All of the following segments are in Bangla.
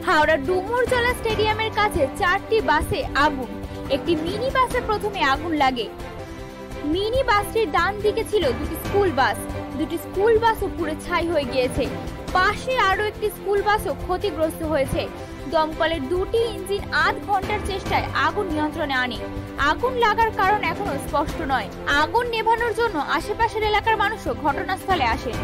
হাওড়া ডুমুরজলা স্টেডিয়ামের কাছে 4টি বাসে আগুন। একটি মিনি বাসে প্রথমে আগুন লাগে। মিনি বাসটির ডান দিকে ছিল দুটি স্কুল বাস। দুটি স্কুল বাসও পুরো ছাই হয়ে গিয়েছে। পাশে আরো একটি স্কুল বাসও ক্ষতিগ্রস্ত হয়েছে। দমকলের দুটি ইঞ্জিন আধ ঘন্টার চেষ্টায় আগুন নিয়ন্ত্রণে আনে। আগুন লাগার কারণ এখনো স্পষ্ট নয়। আগুন নেভানোর জন্য আশেপাশের এলাকার মানুষও ঘটনাস্থলে আসেন।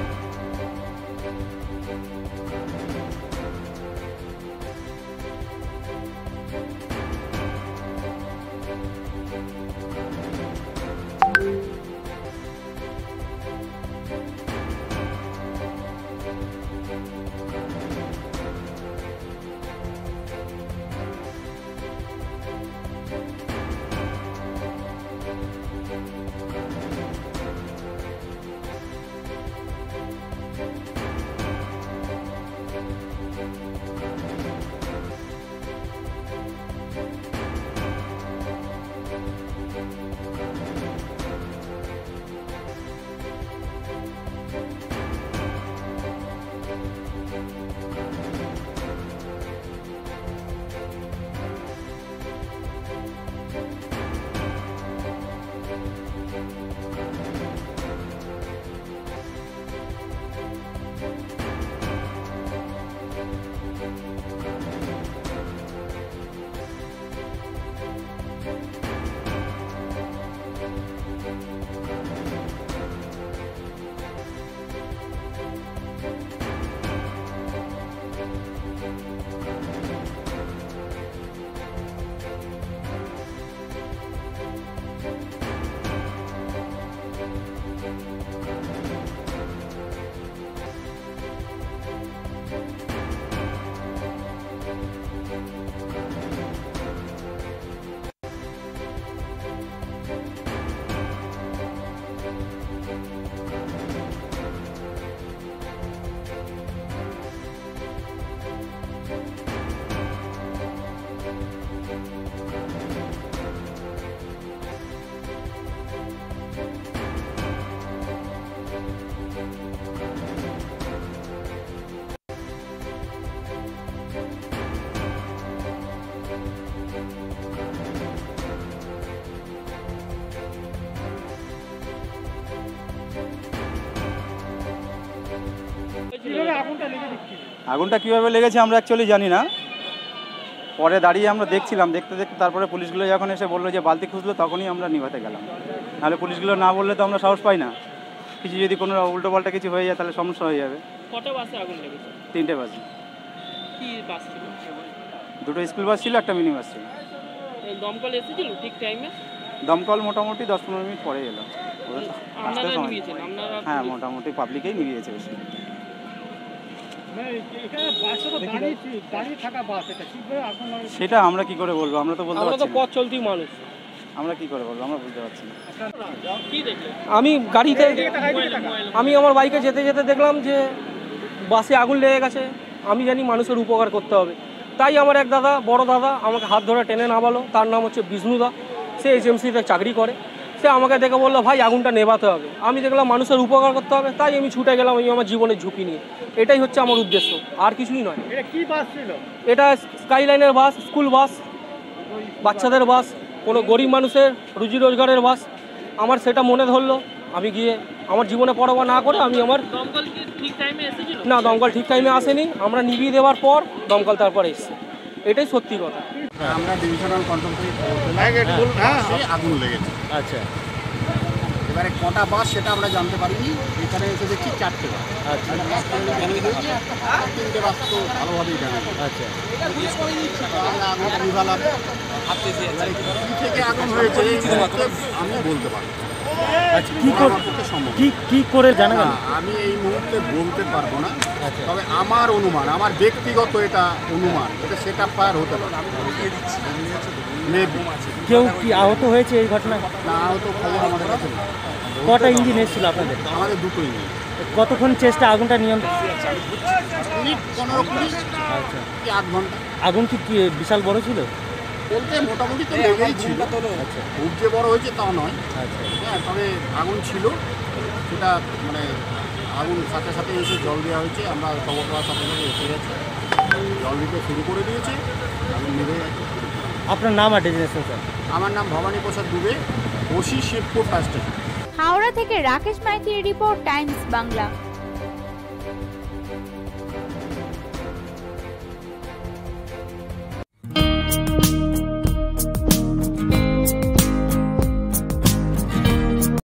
আগুনটা কিভাবে লেগেছে আমরা অ্যাকচুয়ালি জানি না। পরে দাঁড়িয়ে আমরা দেখছিলাম, দেখতে দেখতে তারপরে পুলিশগুলো যখন এসে বললো যে বালতি খুঁজলো, তখনই আমরা নিভাতে গেলাম। নাহলে পুলিশগুলো না বললে তো আমরা সাহস পাই না। কিছু যদি কোনো উল্টো পাল্টা কিছু হয়ে যায় তাহলে সমস্যা হয়ে যাবে। কত বাসে আগুন লেগেছে? 3টে বাসে। কি বাস ছিল? দুটো স্কুল বাস ছিল, একটা মিনি বাস ছিল। দমকল এসেছিল ঠিক টাইমে? দমকল মোটামুটি 10-15 মিনিট পরে এলো। হ্যাঁ, মোটামুটি পাবলিকেই নিভিয়েছে বেশি। সেটা আমরা কি করে বলবো? আমরা তো বলতে পারছি না। পথ চলতি মানুষ, আমরা কি করে বলবো? আমরা বুঝতে পারছি না। আমি গাড়িতে আমার বাইকে যেতে যেতে দেখলাম যে বাসে আগুন লেগে গেছে। আমি জানি মানুষের উপকার করতে হবে, তাই আমার এক দাদা, বড় দাদা আমাকে হাত ধরে টেনে নামালো। তার নাম হচ্ছে বিষ্ণুদা, সে HMC-তে চাকরি করে। সে আমাকে দেখে বললো, ভাই আগুনটা নেভাতে হবে। আমি দেখলাম মানুষের উপকার করতে হবে, তাই আমি ছুটে গেলাম আমি আমার জীবনের ঝুঁকি নিয়ে। এটাই হচ্ছে আমার উদ্দেশ্য, আর কিছুই নয়। এটা কি বাস ছিল? এটা স্কাইলাইনের বাস, স্কুল বাস, বাচ্চাদের বাস, কোনো গরিব মানুষের রুজি রোজগারের বাস। আমার সেটা মনে ধরলো, আমি গিয়ে আমার জীবনে পরোয়া না করে আমি আমার দমকল কি ঠিক টাইমে এসেছিল? না, দমকল ঠিক টাইমে আসেনি। আমরা নিভিয়ে দেওয়ার পর দমকল তারপরে এসছে। এটাই সত্যি কথা। আমরা ডিভিশনাল কন্ট্রোল থেকে আগুন লেগেছে। আচ্ছা, এবারে কটা বাস সেটা আমরা জানতে পারিনি। এখানে এসে দেখছি 4টে বাস। আচ্ছা, 3টে বাস তো ভালোভাবেই জানি। আচ্ছা, আমরা আগুনটা নিভালাম। থেকে আগুন হয়েছে আমি বলতে পারবো। আচ্ছা, কি করে জানা গেল? আমি এই মুহূর্তে বলতে পারবো না। তবে আমার অনুমান, আমার ব্যক্তিগত এটা অনুমান, এটা সেটা পার হতে পারে। কেউ কি আহত হয়েছে এই ঘটনায়? না, আহত খবর আমাদের কাছে নেই। কটা ইঞ্জিন এসেছিল আপনাদের? আমাদের দুটো ইঞ্জিন। কতক্ষণ চেষ্টা আগুনটা নিয়ন্ত্রণ? মিনিট 15-20। আচ্ছা, কি 8 ঘন্টা। আগুন কি বিশাল বড় ছিল? বলতে মোটামুটি তো লেগেই ছিল। আচ্ছা, খুব যে বড় হয়েছে তাও নয়। আচ্ছা, হ্যাঁ, তবে আগুন ছিল। সেটা মানে আগুন সাথে সাথে এসে জল দেওয়া হয়েছে। আমরা খবর পাওয়ার সাথে সাথে এসে গেছে। জল দিতে শুরু করে দিয়েছে, আগুন নেভে গেছে। আপনার নাম আর ডেজিনেশন স্যার? আমার নাম Bhabani Prasad Dubey, OC Shibpur fire station. Howrah থেকে রাকেশ মাইতির রিপোর্ট, টাইমস বাংলা।